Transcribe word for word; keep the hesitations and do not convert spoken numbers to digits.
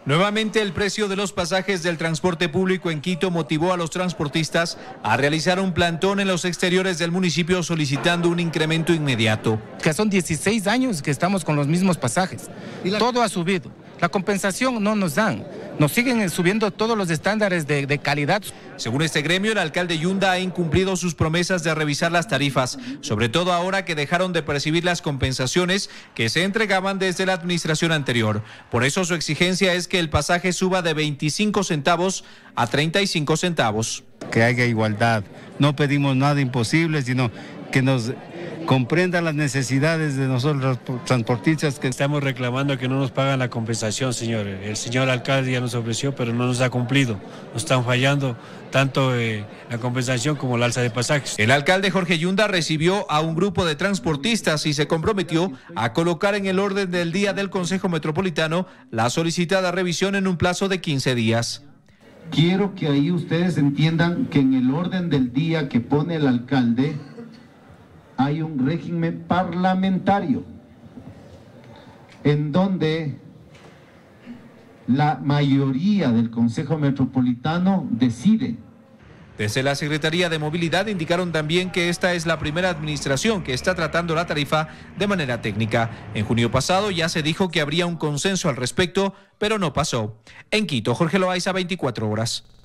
Nuevamente, el precio de los pasajes del transporte público en Quito motivó a los transportistas a realizar un plantón en los exteriores del municipio solicitando un incremento inmediato. Que son dieciséis años que estamos con los mismos pasajes. La... Todo ha subido. La compensación no nos dan. Nos siguen subiendo todos los estándares de, de calidad. Según este gremio, el alcalde Yunda ha incumplido sus promesas de revisar las tarifas, sobre todo ahora que dejaron de percibir las compensaciones que se entregaban desde la administración anterior. Por eso su exigencia es que el pasaje suba de veinticinco centavos a treinta y cinco centavos. Que haya igualdad. No pedimos nada imposible, sino que nos comprenda las necesidades de nosotros los transportistas. Que estamos reclamando que no nos pagan la compensación, señor. El señor alcalde ya nos ofreció, pero no nos ha cumplido. Nos están fallando tanto eh, la compensación como la alza de pasajes. El alcalde Jorge Yunda recibió a un grupo de transportistas y se comprometió a colocar en el orden del día del Consejo Metropolitano la solicitada revisión en un plazo de quince días. Quiero que ahí ustedes entiendan que en el orden del día que pone el alcalde hay un régimen parlamentario en donde la mayoría del Consejo Metropolitano decide. Desde la Secretaría de Movilidad indicaron también que esta es la primera administración que está tratando la tarifa de manera técnica. En junio pasado ya se dijo que habría un consenso al respecto, pero no pasó. En Quito, Jorge Loaiza, veinticuatro horas.